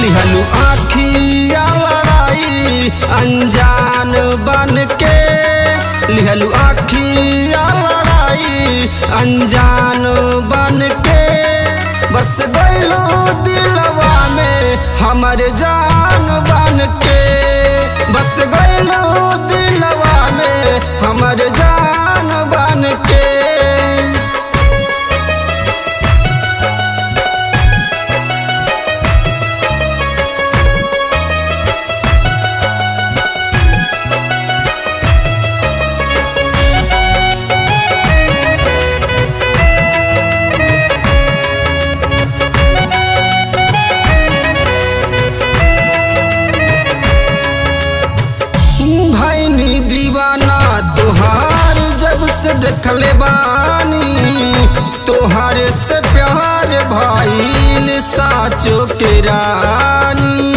लिहलू आँखिया लड़ाई अनजान बन के, लिहलू आँखिया लड़ाई अनजान बन के, बस गइलू दिलवा में हमर जान बन के, बस गइलू दिलवा में हमर जान बन के। भैनी दीवाना तोहार जब से देखले बानी, तोहारे से प्यार भइल साचो के रानी।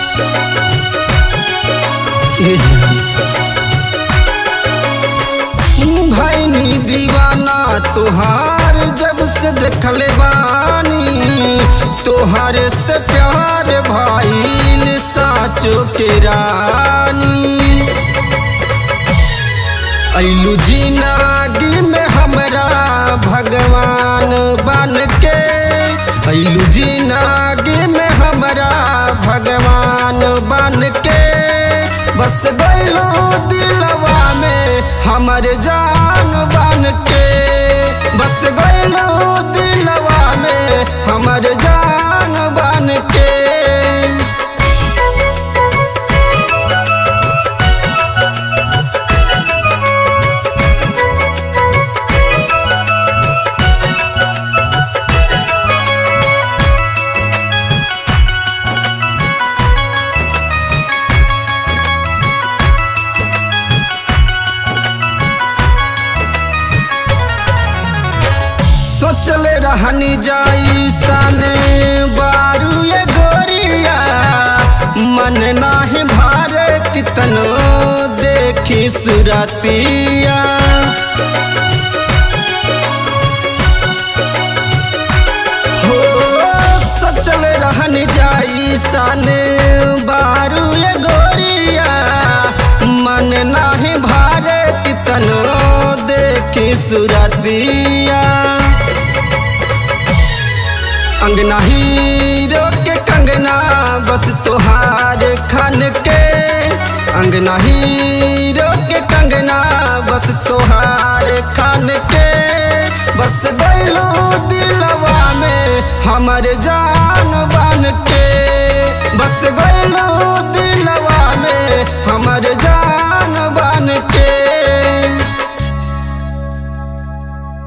भैनी दीवाना तोहार जब से देखले बानी, तोहारे से प्यार भइल साचो के रानी। अइलू जिंदगी में हमरा भगवान बन के, अइलू जिंदगी में हमरा भगवान बन के, बस गइलू दिलवा में हमर जान बन के, बस गइलू दिलवा में हमर जान बन के। सोचले रहनी जाई साने बारू ये गोरिया, मन नाही भारे कितनो देखी सुरतिया। हो सोचले रहनी जाई साने बारू ये गोरिया, मन नाही भारे कितनो देखी सुरतिया। अंगना हीरो के कंगना बस तोहार खन के, अंगना हीरो के कंगना बस तोहार खन के, बस गइलू दिलवा में हमर जान बन के, बस